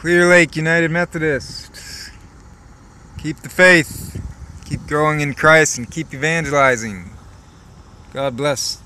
Clear Lake United Methodist. Keep the faith. Keep growing in Christ and keep evangelizing. God bless.